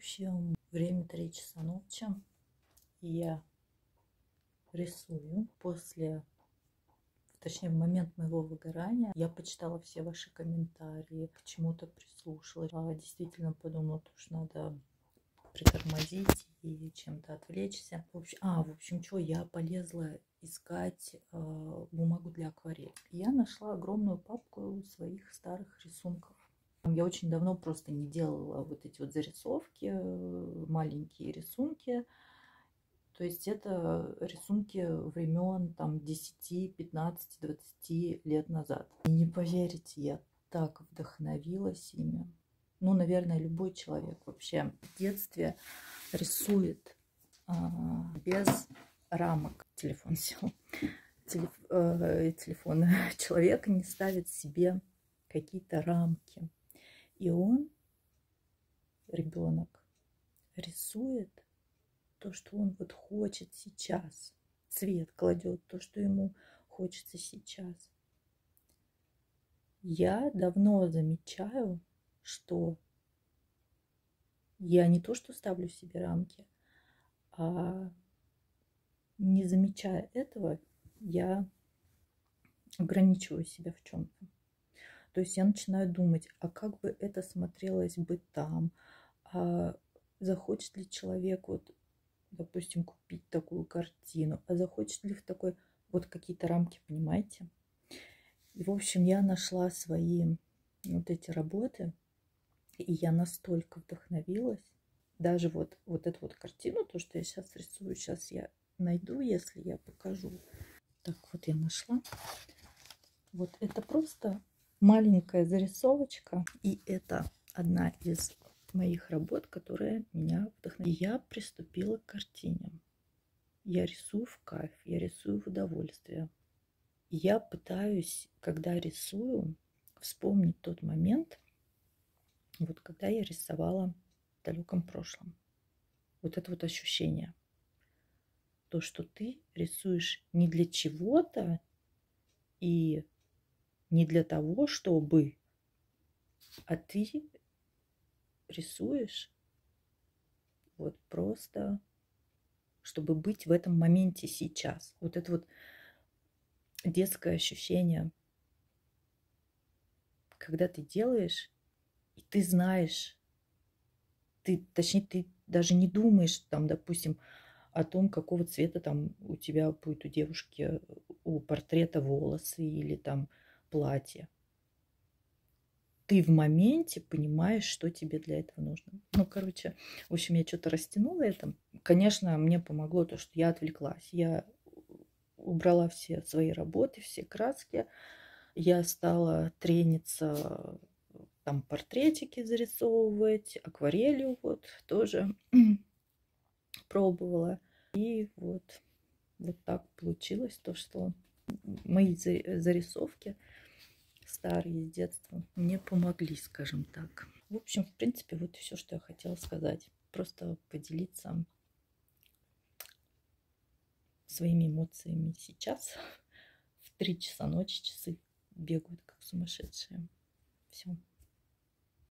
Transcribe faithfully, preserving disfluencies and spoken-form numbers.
общем, время три часа ночи, и я рисую. После, точнее, в момент моего выгорания я почитала все ваши комментарии, к чему-то прислушалась. А, действительно подумала, что надо притормозить и чем-то отвлечься. В общем, а, в общем, что, я полезла искать э, бумагу для акварели. Я нашла огромную папку своих старых рисунков. Я очень давно просто не делала вот эти вот зарисовки, маленькие рисунки. То есть это рисунки времен там десяти, пятнадцати, двадцати лет назад. И не поверите, я так вдохновилась ими. Ну, наверное, любой человек вообще в детстве рисует а, без рамок. Телефон сел. Телеф, э, телефон. Человек не ставит себе какие-то рамки. И он, ребенок, рисует то, что он вот хочет сейчас. Цвет кладет то, что ему хочется сейчас. Я давно замечаю, что я не то, что ставлю себе рамки, а не замечая этого, я ограничиваю себя в чем-то. То есть я начинаю думать, а как бы это смотрелось бы там, а захочет ли человек, вот, допустим, купить такую картину, а захочет ли в такой, вот какие-то рамки, понимаете? И, в общем, я нашла свои вот эти работы, и я настолько вдохновилась. Даже вот, вот эту вот картину, то, что я сейчас рисую, сейчас я найду, если я покажу. Так, вот я нашла. Вот это просто маленькая зарисовочка, и это одна из моих работ, которая меня вдохновила. Я приступила к картине. Я рисую в кайф, я рисую в удовольствие. Я пытаюсь, когда рисую, вспомнить тот момент, вот когда я рисовала в далеком прошлом. Вот это вот ощущение. То, что ты рисуешь не для чего-то и не для того, чтобы, а ты рисуешь вот просто, чтобы быть в этом моменте сейчас. Вот это вот детское ощущение, когда ты делаешь, и ты знаешь, ты, точнее, ты даже не думаешь, там, допустим, о том, какого цвета там у тебя будет у девушки у портрета волосы или там платье. Ты в моменте понимаешь, что тебе для этого нужно. Ну, короче, в общем, я что-то растянула это. Конечно, мне помогло то, что я отвлеклась. Я убрала все свои работы, все краски. Я стала трениться, там, портретики зарисовывать, акварелью вот тоже пробовала. И вот, вот так получилось то, что мои зарисовки старые из детства мне помогли, скажем так. В общем, в принципе, вот все, что я хотела сказать. Просто поделиться своими эмоциями сейчас. В три часа ночи часы бегают как сумасшедшие. Все.